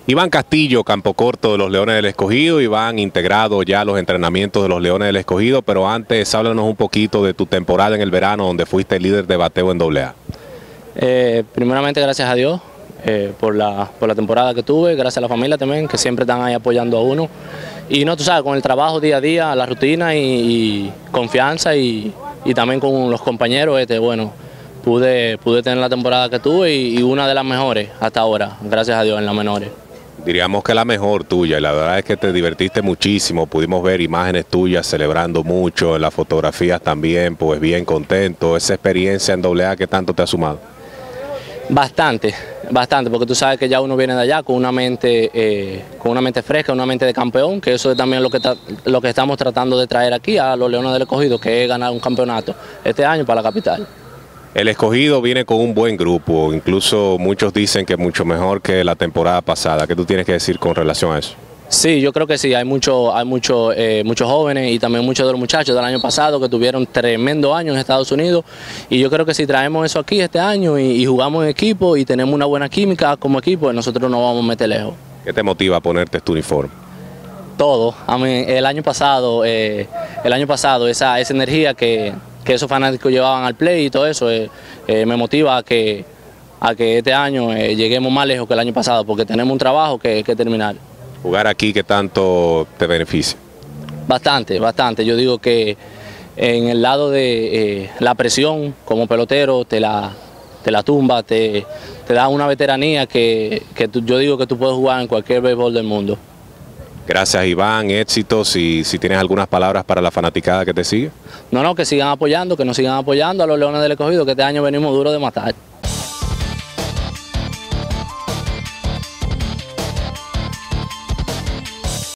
Iván Castillo, campo corto de los Leones del Escogido. Iván, integrado ya a los entrenamientos de los Leones del Escogido, pero antes háblanos un poquito de tu temporada en el verano donde fuiste líder de bateo en AA. Primeramente gracias a Dios por la temporada que tuve, gracias a la familia también que siempre están ahí apoyando a uno. Y no, tú sabes, con el trabajo día a día, la rutina y confianza y también con los compañeros, bueno, pude tener la temporada que tuve y una de las mejores hasta ahora, gracias a Dios, en las menores. Diríamos que la mejor tuya, y la verdad es que te divertiste muchísimo, pudimos ver imágenes tuyas celebrando mucho, en las fotografías también, pues bien contento. Esa experiencia en AA, ¿qué tanto te ha sumado? Bastante, porque tú sabes que ya uno viene de allá con una mente fresca, una mente de campeón, que eso es también lo que estamos tratando de traer aquí a los Leones del Escogido, que es ganar un campeonato este año para la capital. El Escogido viene con un buen grupo, incluso muchos dicen que mucho mejor que la temporada pasada. ¿Qué tú tienes que decir con relación a eso? Sí, yo creo que sí, hay muchos jóvenes y también muchos de los muchachos del año pasado que tuvieron tremendo año en Estados Unidos, y yo creo que si traemos eso aquí este año y jugamos en equipo y tenemos una buena química como equipo, nosotros nos vamos a meter lejos. ¿Qué te motiva a ponerte este uniforme? Todo. El año pasado esa energía que esos fanáticos llevaban al play y todo eso me motiva a que este año lleguemos más lejos que el año pasado, porque tenemos un trabajo que terminar. ¿Jugar aquí qué tanto te beneficia? Bastante. Yo digo que en el lado de la presión como pelotero te la tumba, te da una veteranía que yo digo que tú puedes jugar en cualquier béisbol del mundo. Gracias, Iván, éxitos, y si tienes algunas palabras para la fanaticada que te sigue. No, que sigan apoyando, que nos sigan apoyando a los Leones del Escogido, que este año venimos duro de matar.